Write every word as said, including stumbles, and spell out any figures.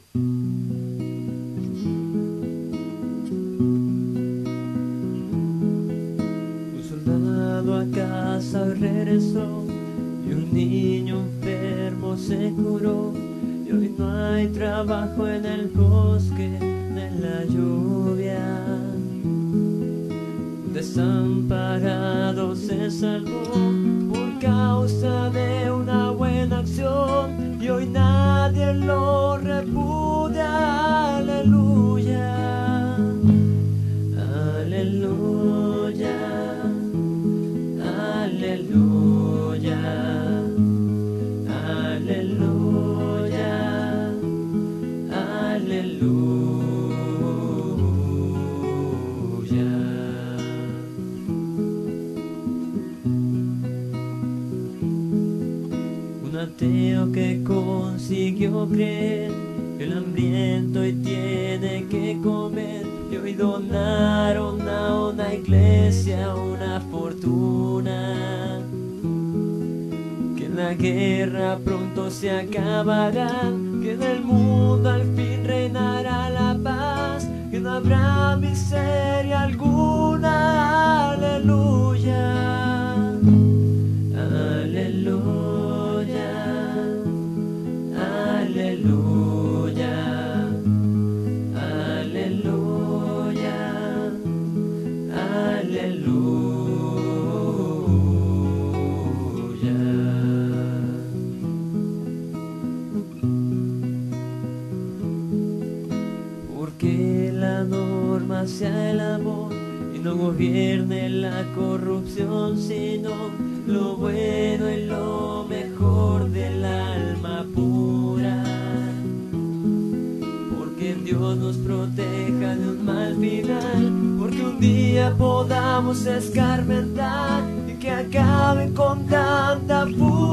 Un soldado a casa regresó y un niño enfermo se curó. Y hoy no hay trabajo en el bosque de la lluvia. Un desamparado se salvó por causa de una buena acción. Y hoy nadie lo repudia. Aleluya, aleluya, aleluya, aleluya, aleluya. Un ateo que consiguió creer que el hambriento hoy tiene que comer, y hoy donaron a una iglesia una fortuna. Que en la guerra pronto se acabará, que en el mundo al fin reinará la paz, que no habrá miseria alguna. Aleluya, aleluya, aleluya, aleluya, aleluya. Porque la norma sea el amor y no gobierne la corrupción, sino lo bueno y lo mejor del alma pura. Porque Dios nos proteja de un mal final, porque un día podamos escarmentar y que acaben con tanta furia.